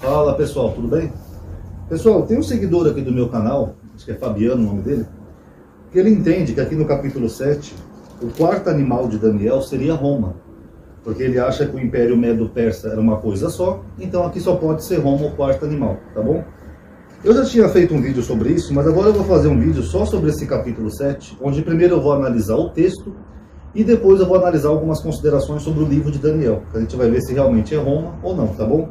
Fala pessoal, tudo bem? Pessoal, tem um seguidor aqui do meu canal, acho que é Fabiano o nome dele, que ele entende que aqui no capítulo 7, o quarto animal de Daniel seria Roma, porque ele acha que o Império Medo-Persa era uma coisa só, então aqui só pode ser Roma o quarto animal, tá bom? Eu já tinha feito um vídeo sobre isso, mas agora eu vou fazer um vídeo só sobre esse capítulo 7, onde primeiro eu vou analisar o texto e depois eu vou analisar algumas considerações sobre o livro de Daniel, que a gente vai ver se realmente é Roma ou não, tá bom?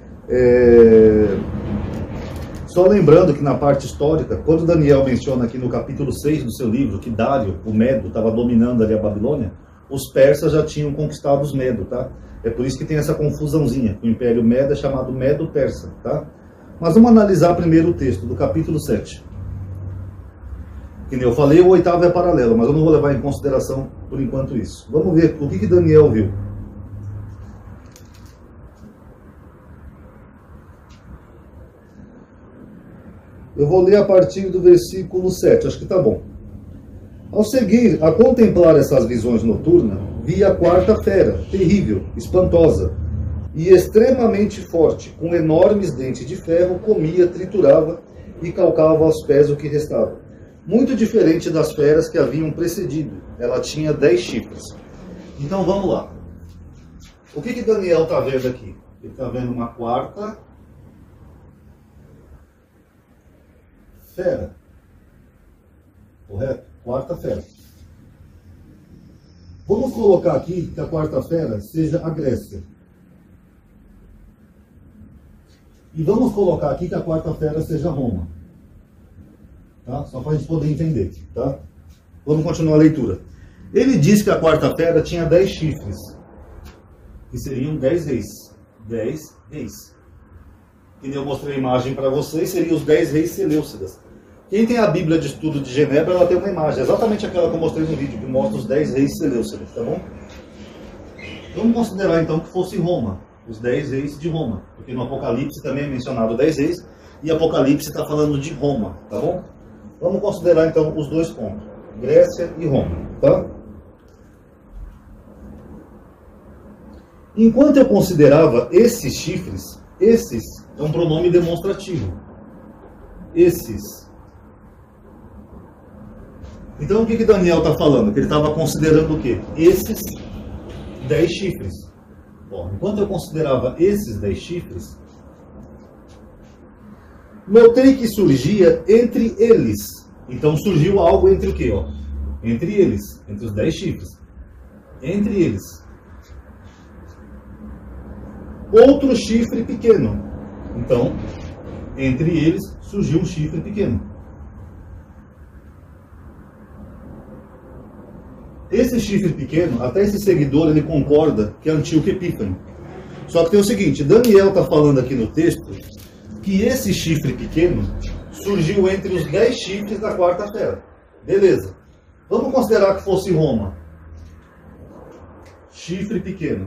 Só lembrando que na parte histórica, quando Daniel menciona aqui no capítulo 6 do seu livro que Dário, o Medo, estava dominando ali a Babilônia, os persas já tinham conquistado os Medo, tá? É por isso que tem essa confusãozinha. O Império Medo é chamado Medo-Persa, tá? Mas vamos analisar primeiro o texto do capítulo 7. Que nem eu falei, o oitavo é paralelo, mas eu não vou levar em consideração por enquanto isso. Vamos ver o que Daniel viu. Eu vou ler a partir do versículo 7, acho que tá bom. Ao seguir, a contemplar essas visões noturnas, vi a quarta fera, terrível, espantosa, e extremamente forte, com enormes dentes de ferro, comia, triturava e calcava aos pés o que restava. Muito diferente das feras que haviam precedido. Ela tinha 10 chifres. Então vamos lá. O que Daniel está vendo aqui? Ele está vendo uma quarta fera. Correto? Quarta fera. Vamos colocar aqui que a quarta fera seja a Grécia. E vamos colocar aqui que a quarta fera seja Roma. Tá? Só para a gente poder entender. Tá? Vamos continuar a leitura. Ele diz que a quarta fera tinha 10 chifres. Que seriam 10 reis. 10 reis. Que nem eu mostrei a imagem para vocês, seriam os 10 reis seleucidas. Quem tem a Bíblia de Estudo de Genebra, ela tem uma imagem, exatamente aquela que eu mostrei no vídeo, que mostra os 10 reis seleucidas, tá bom? Vamos considerar então que fosse Roma, os 10 reis de Roma, porque no Apocalipse também é mencionado 10 reis, e Apocalipse está falando de Roma, tá bom? Vamos considerar então os dois pontos, Grécia e Roma, tá? Enquanto eu considerava esses chifres, esses é um pronome demonstrativo, esses. Então o que Daniel está falando? Que ele estava considerando o quê? Esses 10 chifres. Bom, enquanto eu considerava esses 10 chifres, notei que surgia entre eles. Então surgiu algo entre o quê? Ó? Entre eles, entre os 10 chifres. Entre eles. Outro chifre pequeno. Então, entre eles surgiu um chifre pequeno. Esse chifre pequeno, até esse seguidor, ele concorda que é Antíoco Epífano. Só que tem o seguinte, Daniel está falando aqui no texto que esse chifre pequeno surgiu entre os 10 chifres da quarta fera. Beleza. Vamos considerar que fosse Roma. Chifre pequeno.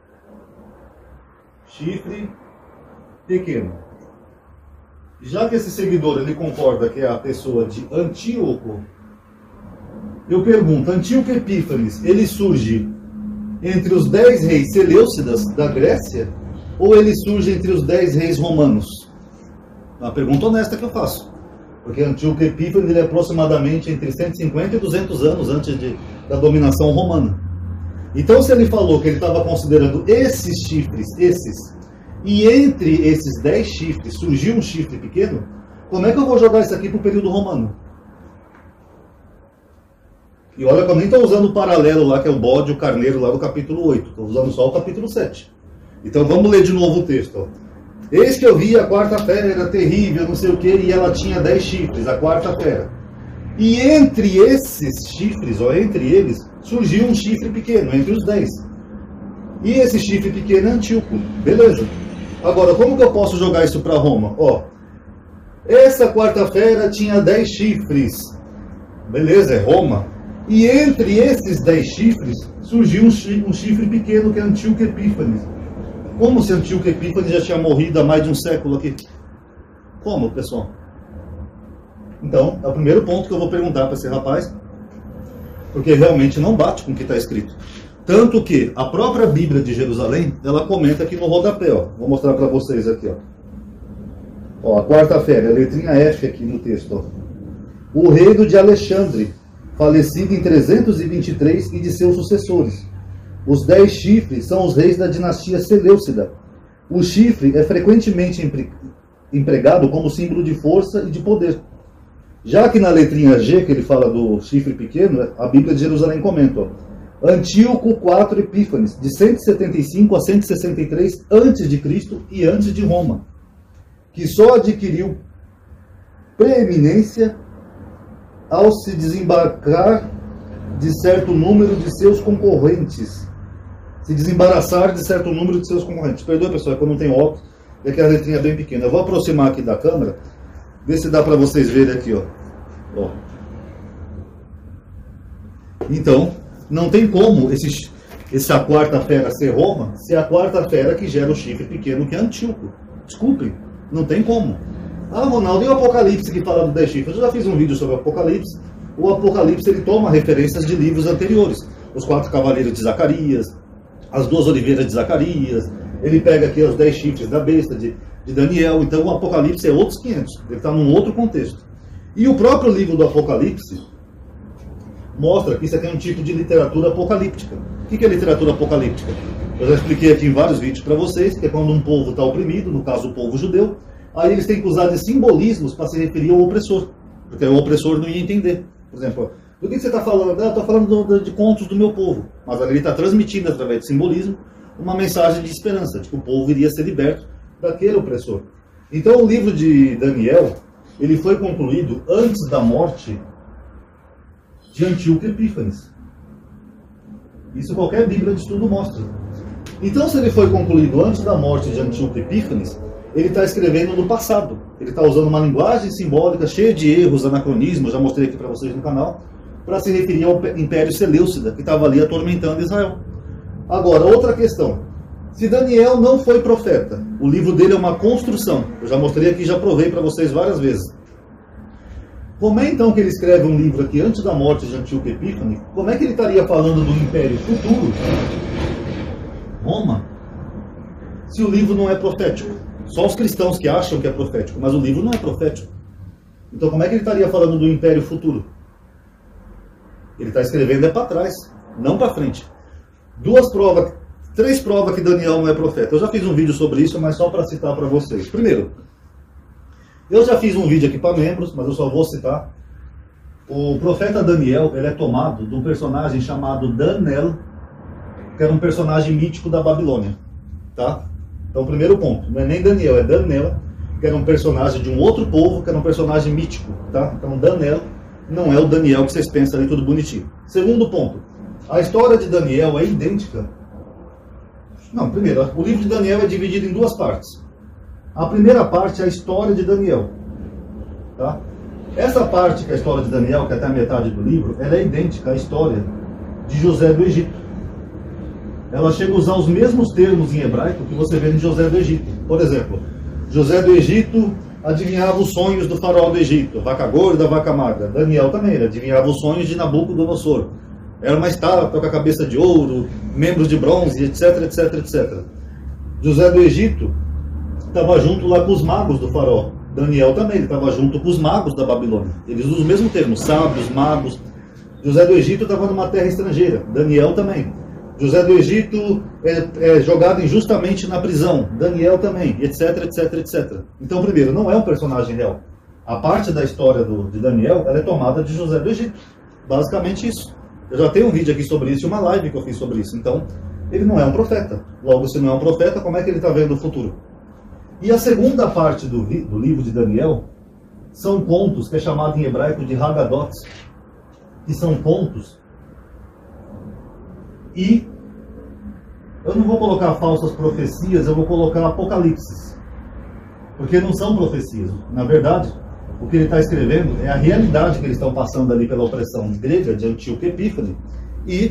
Chifre pequeno. Já que esse seguidor ele concorda que é a pessoa de Antíoco, eu pergunto, Antíoco Epífanes, ele surge entre os 10 reis seleucidas da Grécia ou ele surge entre os 10 reis romanos? Uma pergunta honesta que eu faço. Porque Antíoco Epífanes ele é aproximadamente entre 150 e 200 anos antes da dominação romana. Então se ele falou que ele estava considerando esses chifres, e entre esses 10 chifres surgiu um chifre pequeno, como é que eu vou jogar isso aqui para o período romano? E olha que eu nem estou usando o paralelo lá, que é o bode e o carneiro lá do capítulo 8. Estou usando só o capítulo 7. Então vamos ler de novo o texto. Ó. Eis que eu vi a quarta fera terrível, não sei o que, e ela tinha 10 chifres, a quarta fera. E entre esses chifres, ó, entre eles, surgiu um chifre pequeno, entre os 10. E esse chifre pequeno é Antíoco. Beleza. Agora, como que eu posso jogar isso para Roma? Ó, essa quarta fera tinha 10 chifres. Beleza, é Roma. E entre esses 10 chifres, surgiu um chifre pequeno que é Antíoco Epífanes. Como se Antíoco Epífanes já tinha morrido há mais de um século aqui? Como, pessoal? Então, é o primeiro ponto que eu vou perguntar para esse rapaz, porque realmente não bate com o que está escrito. Tanto que a própria Bíblia de Jerusalém, ela comenta aqui no rodapé, ó. Vou mostrar para vocês aqui, ó. Ó, a quarta fera, a letrinha F aqui no texto. Ó. O reino de Alexandre, falecido em 323, e de seus sucessores. Os 10 chifres são os reis da dinastia Seleucida. O chifre é frequentemente empregado como símbolo de força e de poder. Já que na letrinha G, que ele fala do chifre pequeno, a Bíblia de Jerusalém comenta, ó, Antíoco IV Epífanes, de 175 a 163 a.C. e antes de Roma, que só adquiriu preeminência ao se desembarcar de certo número de seus concorrentes. Se desembaraçar de certo número de seus concorrentes. Perdoe, pessoal, é que eu não tenho óculos, é que a letrinha é bem pequena. Eu vou aproximar aqui da câmera, ver se dá para vocês verem aqui, ó. Ó. Então, não tem como essa quarta fera ser Roma, se é a quarta fera que gera o chifre pequeno, que é Antíoco. Desculpem, não tem como. Ah, Ronaldo, e o Apocalipse que fala do 10 chifres? Eu já fiz um vídeo sobre o Apocalipse. O Apocalipse, ele toma referências de livros anteriores. Os 4 cavaleiros de Zacarias, as 2 oliveiras de Zacarias. Ele pega aqui os 10 chifres da besta de Daniel. Então o Apocalipse é outros 500. Ele está num outro contexto. E o próprio livro do Apocalipse mostra que isso aqui é um tipo de literatura apocalíptica. O que é literatura apocalíptica? Eu já expliquei aqui em vários vídeos para vocês, que é quando um povo está oprimido, no caso o povo judeu, aí eles têm que usar de simbolismos para se referir ao opressor, porque o opressor não ia entender. Por exemplo, do que você está falando? Eu estou falando de contos do meu povo, mas ali ele está transmitindo através de simbolismo uma mensagem de esperança, de que o povo iria ser liberto daquele opressor. Então o livro de Daniel, ele foi concluído antes da morte de Antíoco Epífanes. Isso qualquer Bíblia de estudo mostra. Então, se ele foi concluído antes da morte de Antíoco Epífanes, ele está escrevendo no passado. Ele está usando uma linguagem simbólica cheia de erros, anacronismos, já mostrei aqui para vocês no canal, para se referir ao Império Seleucida, que estava ali atormentando Israel. Agora, outra questão. Se Daniel não foi profeta, o livro dele é uma construção. Eu já mostrei aqui, já provei para vocês várias vezes. Como é então que ele escreve um livro aqui antes da morte de Antíoco Epífanes? Como é que ele estaria falando do Império futuro, Roma, se o livro não é profético? Só os cristãos que acham que é profético, mas o livro não é profético. Então como é que ele estaria falando do Império futuro? Ele está escrevendo para trás, não para frente. 3 provas que Daniel não é profeta. Eu já fiz um vídeo sobre isso, mas só para citar para vocês. Primeiro, eu já fiz um vídeo aqui para membros, mas eu só vou citar. O profeta Daniel, ele é tomado de um personagem chamado Danel, que era um personagem mítico da Babilônia. Tá? Então, primeiro ponto, não é nem Daniel, é Danel, que era um personagem de um outro povo, que era um personagem mítico. Tá? Então, Danel não é o Daniel que vocês pensam ali, tudo bonitinho. Segundo ponto, a história de Daniel é idêntica. Não, primeiro, o livro de Daniel é dividido em 2 partes. A primeira parte é a história de Daniel. Tá? Essa parte, que é a história de Daniel, que é até a metade do livro, ela é idêntica à história de José do Egito. Ela chega a usar os mesmos termos em hebraico que você vê em José do Egito. Por exemplo, José do Egito adivinhava os sonhos do faraó do Egito, vaca gorda, vaca magra. Daniel também, ele adivinhava os sonhos de Nabucodonosor. Era uma estátua com a cabeça de ouro, membros de bronze, etc, etc, etc. José do Egito estava junto lá com os magos do faraó. Daniel também, ele estava junto com os magos da Babilônia. Eles usam o mesmo termo, sábios, magos. José do Egito estava numa terra estrangeira. Daniel também. José do Egito é jogado injustamente na prisão. Daniel também, etc, etc, etc. Então, primeiro, não é um personagem real. A parte da história de Daniel, ela é tomada de José do Egito. Basicamente isso. Eu já tenho um vídeo aqui sobre isso e uma live que eu fiz sobre isso. Então, ele não é um profeta. Logo, se não é um profeta, como é que ele está vendo o futuro? E a segunda parte do livro de Daniel são contos, que é chamado em hebraico de Haggadot, que são contos. E eu não vou colocar falsas profecias, eu vou colocar apocalipses. Porque não são profecias. Na verdade, o que ele está escrevendo é a realidade que eles estão passando ali pela opressão grega de Antíoco Epífanes. E,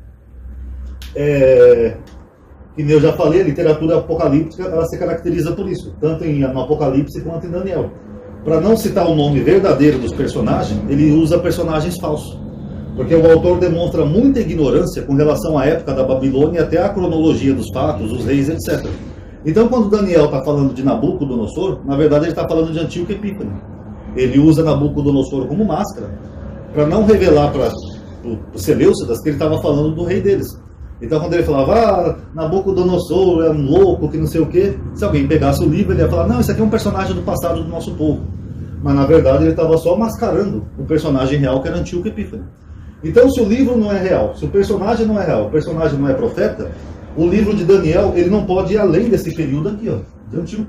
que eu já falei, a literatura apocalíptica ela se caracteriza por isso, tanto no Apocalipse quanto em Daniel. Para não citar o nome verdadeiro dos personagens, ele usa personagens falsos. Porque o autor demonstra muita ignorância com relação à época da Babilônia, até a cronologia dos fatos, os reis, etc. Então, quando Daniel está falando de Nabucodonosor, na verdade ele está falando de Antíoco Epífanes. Ele usa Nabucodonosor como máscara para não revelar para os Seleucidas que ele estava falando do rei deles. Então, quando ele falava, Nabucodonosor é um louco, que não sei o quê, se alguém pegasse o livro, ele ia falar, não, isso aqui é um personagem do passado do nosso povo. Mas, na verdade, ele estava só mascarando o personagem real, que era Antíoco Epífanes. Então, se o livro não é real, se o personagem não é real, o personagem não é profeta, o livro de Daniel, ele não pode ir além desse período aqui, ó, de Antíoco.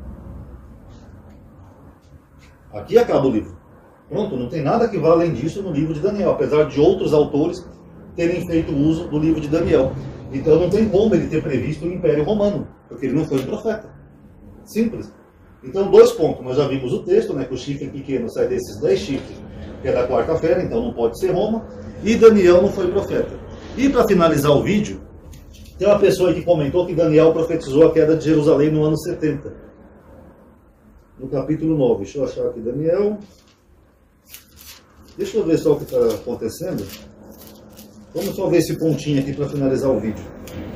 Aqui acaba o livro. Pronto, não tem nada que vá além disso no livro de Daniel, apesar de outros autores terem feito uso do livro de Daniel. Então não tem como ele ter previsto o Império Romano, porque ele não foi um profeta. Simples. Então, 2 pontos. Nós já vimos o texto, né, que o chifre pequeno sai desses 10 chifres, que é da quarta-feira, então não pode ser Roma. E Daniel não foi profeta. E para finalizar o vídeo, tem uma pessoa aí que comentou que Daniel profetizou a queda de Jerusalém no ano 70. No capítulo 9. Deixa eu achar aqui, Daniel. Deixa eu ver só o que está acontecendo. Vamos só ver esse pontinho aqui para finalizar o vídeo.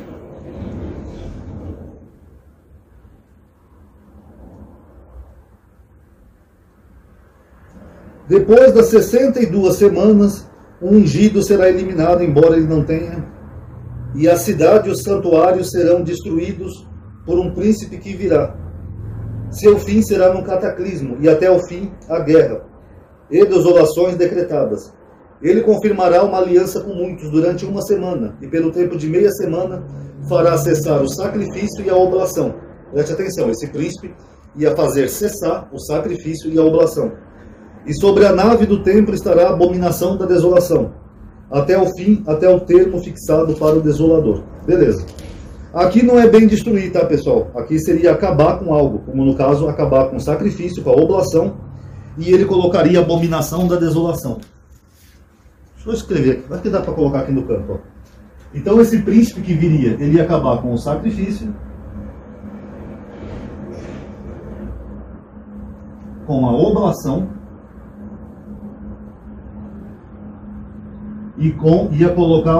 Depois das 62 semanas, o ungido será eliminado, embora ele não tenha, e a cidade e os santuários serão destruídos por um príncipe que virá. Seu fim será num cataclismo, e até o fim a guerra, e desolações decretadas. Ele confirmará uma aliança com muitos durante 1 semana, e pelo tempo de meia semana fará cessar o sacrifício e a oblação. Preste atenção, esse príncipe ia fazer cessar o sacrifício e a oblação. E sobre a nave do templo estará a abominação da desolação, até o fim, até o termo fixado para o desolador. Beleza. Aqui não é bem destruir, tá, pessoal? Aqui seria acabar com algo, como no caso, acabar com o sacrifício, com a oblação, e ele colocaria a abominação da desolação. Deixa eu escrever aqui, acho que dá para colocar aqui no canto. Ó. Então esse príncipe que viria, ele ia acabar com o sacrifício, com a oblação, e ia colocar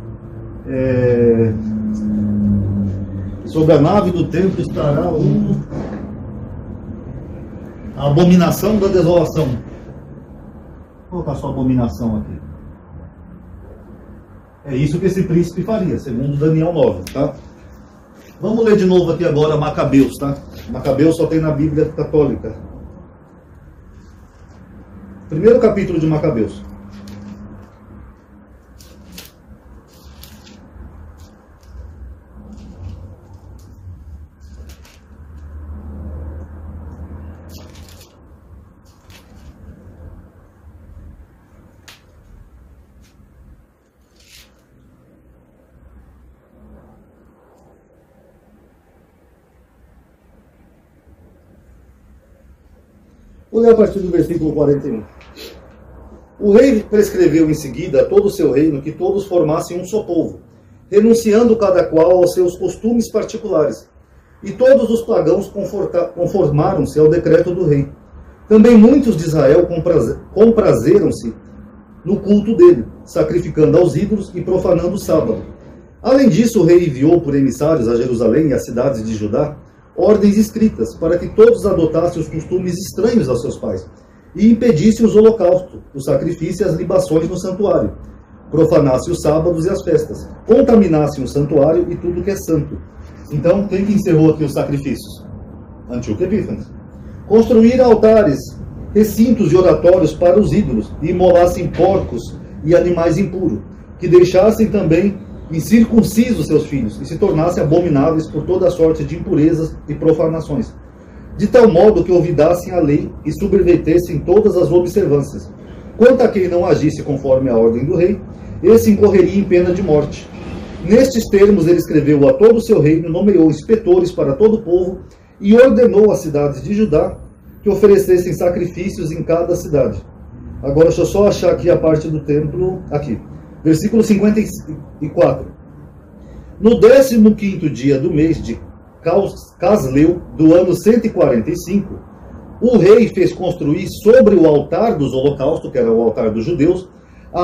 sobre a nave do templo estará a abominação da desolação. Vou colocar só abominação aqui. É isso que esse príncipe faria, segundo Daniel 9, tá? Vamos ler de novo aqui agora Macabeus, tá? Macabeus só tem na Bíblia católica. Primeiro capítulo de Macabeus. Vou ler a partir do versículo 41. O rei prescreveu em seguida a todo o seu reino que todos formassem um só povo, renunciando cada qual aos seus costumes particulares. E todos os pagãos conformaram-se ao decreto do rei. Também muitos de Israel comprazeram-se no culto dele, sacrificando aos ídolos e profanando o sábado. Além disso, o rei enviou por emissários a Jerusalém e às cidades de Judá ordens escritas para que todos adotassem os costumes estranhos aos seus pais e impedissem os holocaustos, o sacrifício e as libações no santuário, profanassem os sábados e as festas, contaminassem o santuário e tudo que é santo. Então, quem que encerrou aqui os sacrifícios? Antíoco Epífanes. Construir altares, recintos e oratórios para os ídolos, e imolassem porcos e animais impuros, que deixassem também incircuncisos seus filhos, e se tornassem abomináveis por toda sorte de impurezas e profanações, de tal modo que olvidassem a lei e subvertessem todas as observâncias. Quanto a quem não agisse conforme a ordem do rei, esse incorreria em pena de morte. Nestes termos ele escreveu a todo o seu reino, nomeou inspetores para todo o povo e ordenou às cidades de Judá que oferecessem sacrifícios em cada cidade. Agora deixa eu só achar aqui a parte do templo, aqui. Versículo 54. No 15º dia do mês de Casleu, do ano 145, o rei fez construir sobre o altar dos holocaustos, que era o altar dos judeus,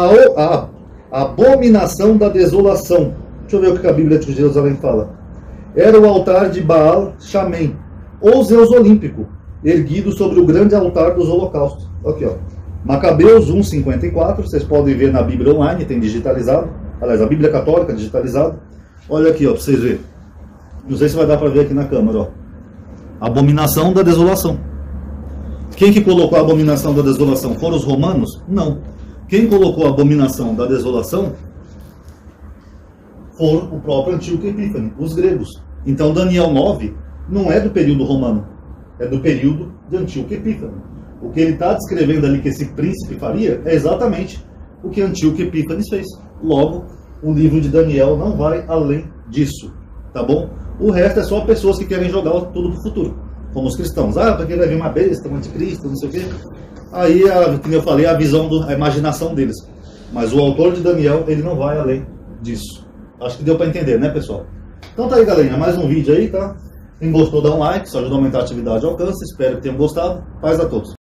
a abominação da desolação. Deixa eu ver o que a Bíblia de Jerusalém fala. era o altar de Baal Shamen, ou Zeus Olímpico, erguido sobre o grande altar dos holocaustos. Aqui, ó. Macabeus 1:54, vocês podem ver na Bíblia online, tem digitalizado. Aliás, a Bíblia Católica digitalizada. Olha aqui, ó, para vocês verem. Não sei se vai dar para ver aqui na câmera, ó. Abominação da desolação. Quem que colocou a abominação da desolação? Foram os romanos? Não. Quem colocou a abominação da desolação foram o próprio Antíoco Epífanes, os gregos. Então Daniel 9 não é do período romano, é do período de Antíoco Epífanes. O que ele está descrevendo ali que esse príncipe faria é exatamente o que Antíoco Epífanes fez. Logo, o livro de Daniel não vai além disso, tá bom? O resto é só pessoas que querem jogar tudo para o futuro, como os cristãos. Ah, porque vai vir uma besta, um anticristo, não sei o quê. Aí, como eu falei, a visão, a imaginação deles. Mas o autor de Daniel, ele não vai além disso. Acho que deu para entender, né, pessoal? Então tá aí, galerinha, mais um vídeo aí, tá? Quem gostou, dá um like, isso ajuda a aumentar a atividade e alcance. Espero que tenham gostado. Paz a todos.